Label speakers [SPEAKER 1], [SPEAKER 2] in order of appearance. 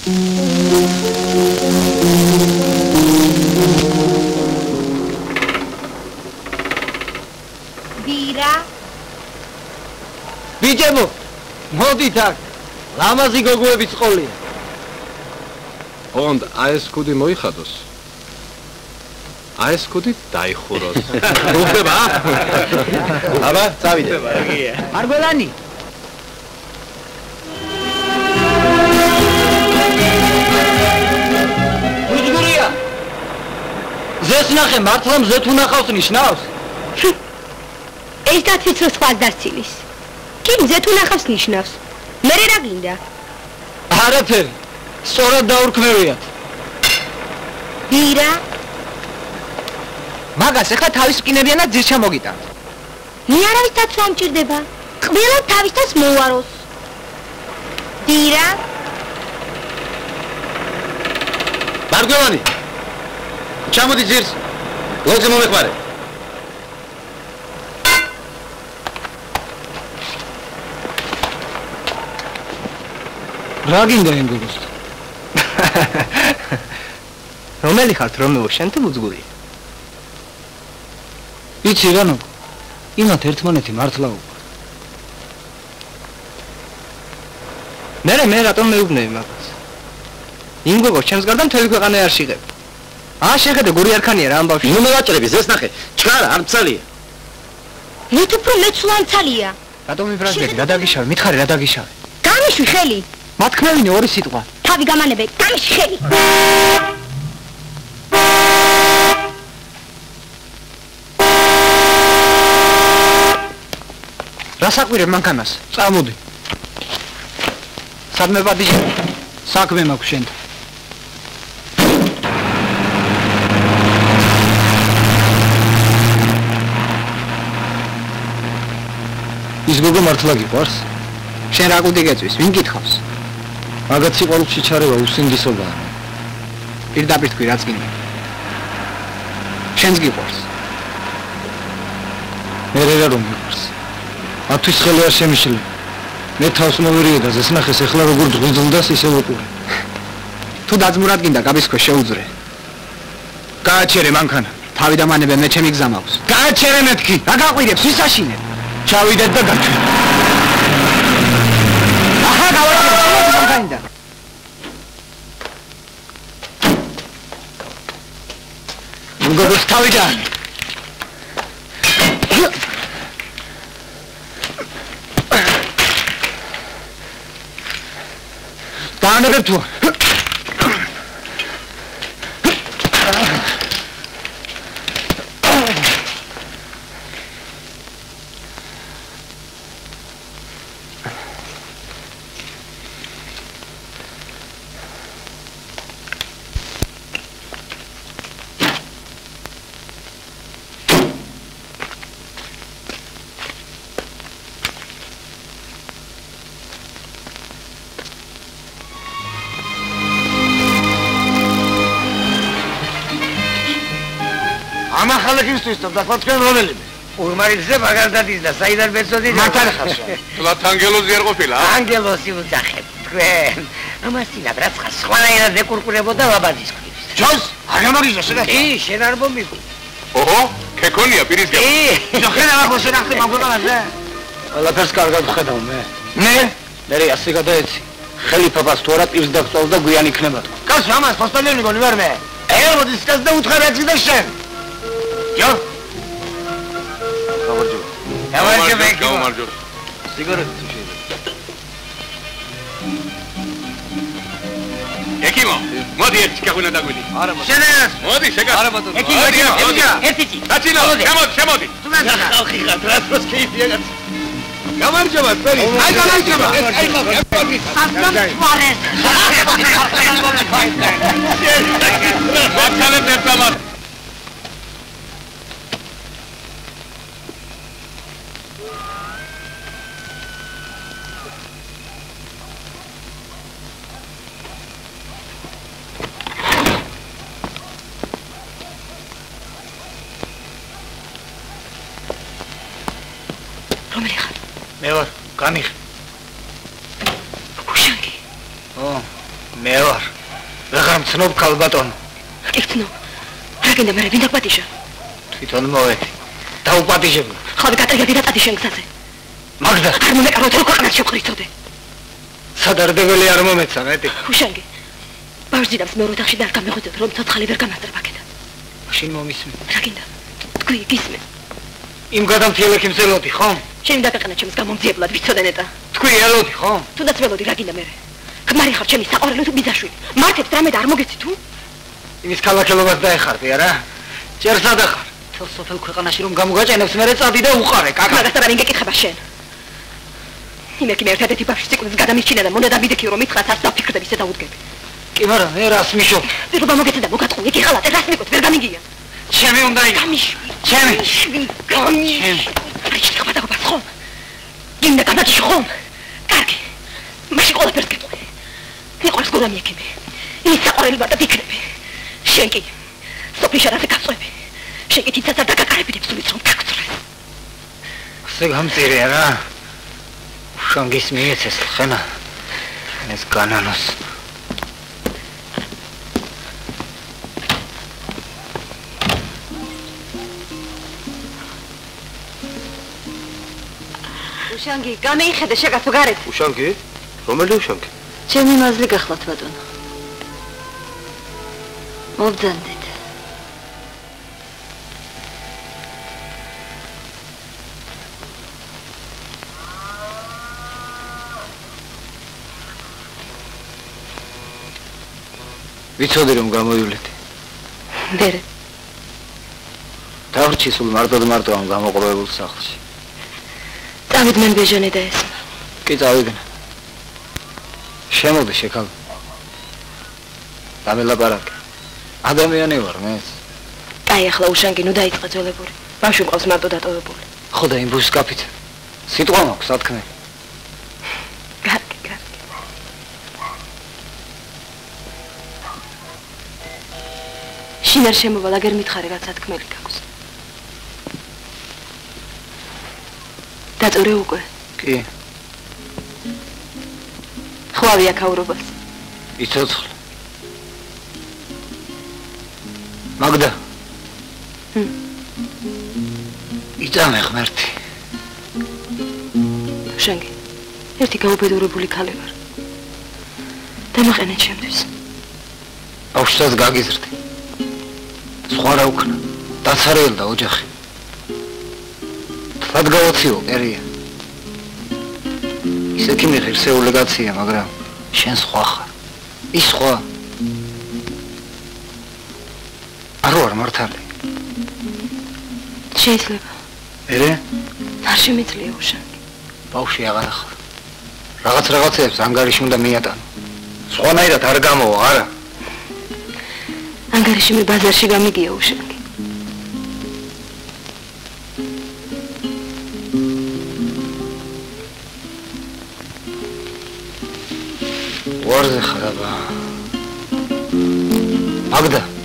[SPEAKER 1] დირა
[SPEAKER 2] ბიჭებო მოდით აქ ლამაზი გოგოების ყოლია
[SPEAKER 3] ოღონდ აი ეს კუდი მოიხადოს აი ეს კუდი დაიხუროს უხდება აბა წავიდე
[SPEAKER 2] მარგველანი უძგურია ზეს ნახე მართლა მზეთ უნახავს ნიშნავს
[SPEAKER 1] ეს დათვიცროს სხვას დარცილის კი მზეთ უნახავს ნიშნავს მე რა გინდა
[SPEAKER 2] არაფერი სწორად დაურქმევიათ
[SPEAKER 1] დირა
[SPEAKER 2] მაგას ეხლა თავის მკინებიანად ძირ ჩამოგიტანთ
[SPEAKER 1] მე არავის დაცვა ამჭირდება ყველა თავისთანს მოვაროს დირა
[SPEAKER 3] მარგველანი ჩამოდი ძირს ლოძე მომეყარე
[SPEAKER 2] რა გინდა იმ გოგოსთან რომელი ხართ რომეო შენ თუ უძგური იცი რა ნოკო იმათ ერთმანეთი მართლა უყურე მე რატომ მეუბნები მაგას იმ გოგოს ჩემს გარდა მთელი ქვეყანა არ შეღებ შეხედე გური არქანია რა ამბავში
[SPEAKER 3] ნუ მოვაჭრები ზეს ნახე ჩქარა არ მცალია
[SPEAKER 1] მე თუ უფრო მეც ლამცალია
[SPEAKER 2] რატომ მიფრაზდები რა დაგიშავე მითხარი რა დაგიშავე
[SPEAKER 1] გამიშვი ხელი
[SPEAKER 2] მათქმევინე ორი სიტყვა
[SPEAKER 1] თავი გამანებე გამიშვი ხელი
[SPEAKER 2] რა საყვირებ მანქანას წამოდი სადმე პატიჟე საქმე მაქვს შენთან ის გოგო მართლა გიყვარს შენ რა კუდი გეწვის ვინ გითხავს მაგათ სიყვარულში ჩარევა უსინდისობაა პირდაპირ თქვი რაც გინდა შენს გიყვარს მე რა რომ გიყვარს ათთვის ხელი არ შემიშლე მე თავს მოვირიე და ზეს ნახეს ეხლა როგორ ძღვიძლდას ისე ვუყურე თუ დაძმურად გინდა გაბის ქვეშ შეუძრე გააჩერე მანქანა თავი დამანებე მე ჩემი გზა მაქვს გააჩერე მეთქი რა გაყვირებს ვისაშინე ჩავიდეთ და გაჩვენ აჰა გავარკვევი მანქანიდან გოგოს თავიდან დაანებებ თუ
[SPEAKER 4] და თქვენ რომელიმე ურმაილზე მაგალდადის და საიდან ბეწოდი მართალი ხასო
[SPEAKER 3] თლათ ანგელოზი არ ყოფილა
[SPEAKER 4] ანგელოზი უძახეთ თქვენ ამასინად რაც ხა სხვანაირად ეკურკურებოდა ლაბადის ქვებს ჯოს არ გამარიჟა შენ კი შენ არ მომიგო
[SPEAKER 3] ოჰო ქეკონია პირის გა
[SPEAKER 4] კი შენ არ ხო შენ ახლა მაგონაზე
[SPEAKER 2] ყველაფერს კარგად ვხედავ მე მე ასე გადაეცი ხელი ფაფას თუ არა პირს დაგწვალ და გვიან იქნება
[SPEAKER 4] კაცო ამას პოსტოლიონი გონი ვარ მე მოდის კაც და უთხარ ეცი და შენ ჯო
[SPEAKER 3] გამარჯო
[SPEAKER 2] სიგარეტი შეიძლება
[SPEAKER 3] ეკიმო მოდი ერთი კახუნა დაგვიდი
[SPEAKER 2] არა
[SPEAKER 4] შენას
[SPEAKER 3] მოდი შეკა
[SPEAKER 2] არა ბატონო
[SPEAKER 4] ეკიმო ერთიცი
[SPEAKER 3] დაცინო შემოდი
[SPEAKER 4] ხალხი ხარ ტრანსპორტ კეიფია კაც
[SPEAKER 3] გამარჯობა წერი
[SPEAKER 4] აი გამარჯობა
[SPEAKER 3] აი მაგალითად
[SPEAKER 2] მე ვარ. ვეღარ მცნობ ქალბატონო.
[SPEAKER 1] კი ვცნობ. რა გინდა მე ვინ დაგპატიჟა?
[SPEAKER 2] თვითონ მოვედი. დაუპატიჟებ.
[SPEAKER 1] ხავი გატრიადი და წადი შენ გზაზე.
[SPEAKER 2] მაგდა.
[SPEAKER 1] არ მომეკარო თუ ქვეყანას შევყრიცოდე.
[SPEAKER 2] სადარდებელი არ მომეცა მეტი.
[SPEAKER 1] უშანგი. ბავშვიდავს მეორე ოთახში და არ გამეღვიძოთ რომ ცოცხალი ვერ გამასწრება აქედა.
[SPEAKER 2] შენ მომისმენ.
[SPEAKER 1] რა გინდა? თქვი გისმენ.
[SPEAKER 2] იმ გადამთიელექი მზელოდი, ხო?
[SPEAKER 1] შენ დაგეყანა ჩემს გამომძიებლად ვიცოდე ნეტა.
[SPEAKER 2] თქვი ელოდი, ხო?
[SPEAKER 1] თუნდაც ველოდი რა გინდა მე. ქმარი ხარ ჩემი საყვარელი თუ ბიძაშვილი. მართეთ რამე და არ მოგეცი თუ?
[SPEAKER 2] იმის ქალაქელობას დაეხარდი არა? ჯერ სადა ხარ? თელ სოფელ ქვეყანაში რომ გამოგაჭენებს მე წადი და უყარე, კაკა.
[SPEAKER 1] მაგას არა ვინ გეკითხება შენ. იმექი მე ერთადერთი ბავშვის სიკვდილს გადამიჩინა და მონდა დამიდექი რომ მითხრას არ დაფიქრდები ისე დაუდგები.
[SPEAKER 2] კი მაგრამ მე რას მიშო?
[SPEAKER 1] ზედა მოგეცი და მოგაწყო იქ ხალატე რას მეკოთ ვერ გამიგია.
[SPEAKER 2] ჩემი უნდა იქ. ჩემი.
[SPEAKER 1] აი შეხება და გასხო. გინდა გამაჩი ხომ? კარგი. მაშინ ყველაფერს გეტყვი. მიყვარს გურამი ექიმი. ის საყვარელი ვარ და ვიქნები. შენ კი სოფლის შარაზე გაწყვები. შენ კი თითქოს არ დაგაკარებინებ სულიც რომ გაგწრეს.
[SPEAKER 2] ასე გამწირია რა. უშანგის მიეცეს ხენა. ეს განანოს.
[SPEAKER 1] უშანგი, გამეიხედე შეგაცო გარეთ.
[SPEAKER 3] უშანგი? რომელი უშანგი?
[SPEAKER 1] ჩემი მაზლი გახლავთ ბატონო. მობძანდეთ.
[SPEAKER 2] ვიცოდი რომ გამოივლეთი.
[SPEAKER 1] მერე.
[SPEAKER 2] დავრჩი სულ მარტო ამ გამოყროებულ სახლში.
[SPEAKER 1] წავიდნენ ბეჟანე და ეს.
[SPEAKER 2] კი წავიდნენ. შემოდი შეკალ. დამელაპარაკე. ადამიანი ვარ მე.
[SPEAKER 1] აი ახლა უშანგი ნუ დაიწყე ძოლებული. ბავშვი მყავს მარტო დატოვებული.
[SPEAKER 2] ხო და იმ ბუშს კაფით. სიტყვა მაქვს სათქმე.
[SPEAKER 1] კარგი. შინ არ შემოვალ აგერ მითხარე რაც სათქმელი გაქვს. დაწორე უკვე?
[SPEAKER 2] კი.
[SPEAKER 1] ხვავი აქაურობას.
[SPEAKER 2] იცოცხლე. მაგდა. იწამე ღმერთი.
[SPEAKER 1] შენგი. ერთი გაუბედურებული ქალი ვარ. დამაყენე ჩემთვის.
[SPEAKER 2] ბავშვსაც გაგიზრდი. სხვა რა უკნა. დაცარიელდა ოჯახი. თვად გავოციო პერია. ისეთი ღირსეული კაცია, მაგრამ შენ სხვა ხარ. ის სხვა. არ ვარ მართალი.
[SPEAKER 1] შეიძლება.
[SPEAKER 2] მერე?
[SPEAKER 1] არ შემიძლია უშანგი.
[SPEAKER 2] ბავშვი აღარ ხარ. რაღაცებს ანგარიში უნდა მიატანო. სხვანაირად არ გამოვა, არა?
[SPEAKER 1] ანგარიში მე ბაზარში გამიგია უშანგი.
[SPEAKER 2] ვარზე ხარ აბა. მაგდა